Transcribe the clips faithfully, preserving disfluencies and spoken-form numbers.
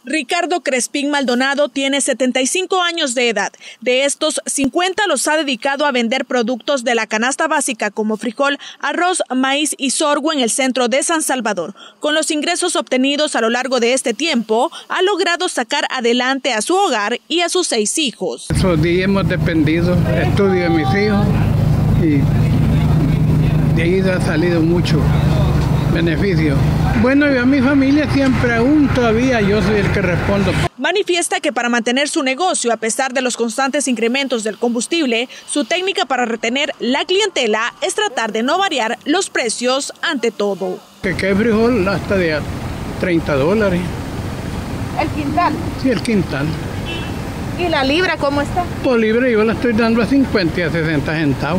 Ricardo Crespín Maldonado tiene setenta y cinco años de edad. De estos, cincuenta los ha dedicado a vender productos de la canasta básica como frijol, arroz, maíz y sorgo en el centro de San Salvador. Con los ingresos obtenidos a lo largo de este tiempo, ha logrado sacar adelante a su hogar y a sus seis hijos. Esos días hemos dependido del estudio de mis hijos y de ahí ha salido mucho beneficio. Bueno, yo a mi familia siempre, aún todavía, yo soy el que respondo. Manifiesta que para mantener su negocio, a pesar de los constantes incrementos del combustible, su técnica para retener la clientela es tratar de no variar los precios ante todo. Que quede frijol hasta de treinta dólares. ¿El quintal? Sí, el quintal. ¿Y la libra cómo está? Por libra yo la estoy dando a cincuenta y a sesenta centavos.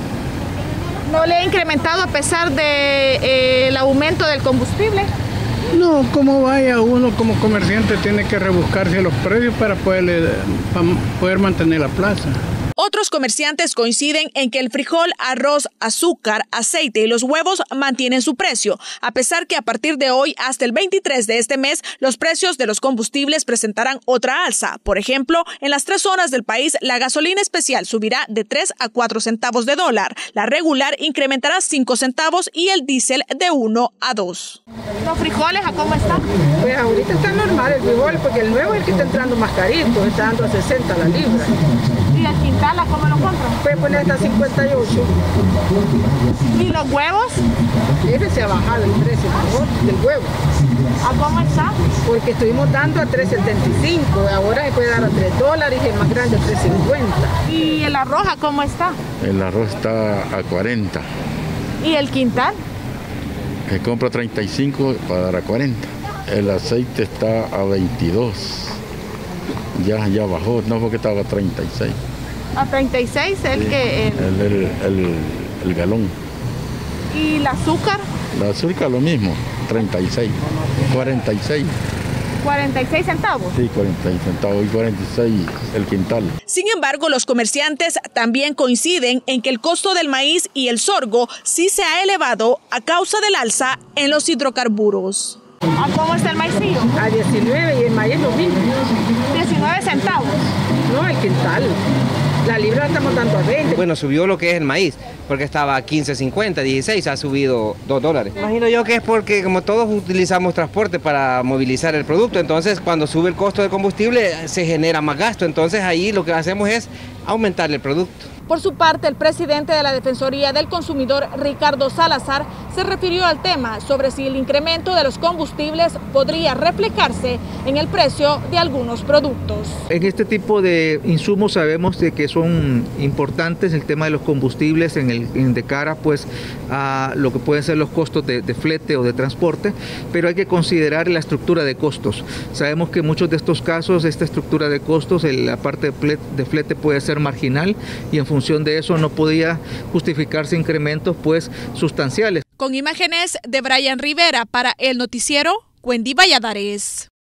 ¿No le ha incrementado a pesar del de, eh, aumento del combustible? No, como vaya uno como comerciante tiene que rebuscarse los precios para poder, para poder mantener la plaza. Otros comerciantes coinciden en que el frijol, arroz, azúcar, aceite y los huevos mantienen su precio, a pesar que a partir de hoy hasta el veintitrés de este mes los precios de los combustibles presentarán otra alza. Por ejemplo, en las tres zonas del país la gasolina especial subirá de tres a cuatro centavos de dólar, la regular incrementará cinco centavos y el diésel de uno a dos. ¿Los frijoles a cómo están? Pues ahorita está normal el frijol porque el nuevo es el que está entrando más carito, está dando a sesenta la libra. ¿Y el quintal a cómo lo compran? Puede poner hasta cincuenta y ocho. ¿Y los huevos? Ese se ha bajado el precio mejor del huevo. ¿A cómo está? Porque estuvimos dando a tres setenta y cinco, ahora se puede dar a tres dólares y el más grande a tres cincuenta. ¿Y el arroz a cómo está? El arroz está a cuarenta. ¿Y el quintal? Que compra treinta y cinco para dar a cuarenta. El aceite está a veintidós. Ya, ya bajó, no porque estaba a treinta y seis. ¿A treinta y seis el Sí, que...? El... El, el, el, el galón. ¿Y el azúcar? El azúcar lo mismo, treinta y seis, cuarenta y seis. ¿cuarenta y seis centavos? Sí, cuarenta y seis centavos y cuarenta y seis el quintal. Sin embargo, los comerciantes también coinciden en que el costo del maíz y el sorgo sí se ha elevado a causa del alza en los hidrocarburos. ¿A cómo está el maicillo? A diecinueve y el maíz lo mismo. diecinueve centavos. No, el quintal. La libra la estamos dando a veinte. Bueno, subió lo que es el maíz, porque estaba a quince cincuenta, dieciséis, ha subido dos dólares. Imagino yo que es porque como todos utilizamos transporte para movilizar el producto, entonces cuando sube el costo del combustible se genera más gasto, entonces ahí lo que hacemos es aumentar el producto. Por su parte, el presidente de la Defensoría del Consumidor, Ricardo Salazar, se refirió al tema sobre si el incremento de los combustibles podría reflejarse en el precio de algunos productos. En este tipo de insumos sabemos de que son importantes el tema de los combustibles en el, en de cara pues, a lo que pueden ser los costos de, de flete o de transporte, pero hay que considerar la estructura de costos. Sabemos que en muchos de estos casos esta estructura de costos, la parte de flete, de flete puede ser marginal y en función de eso no podía justificarse incrementos pues sustanciales. Con imágenes de Brian Rivera para el noticiero Wendy Valladares.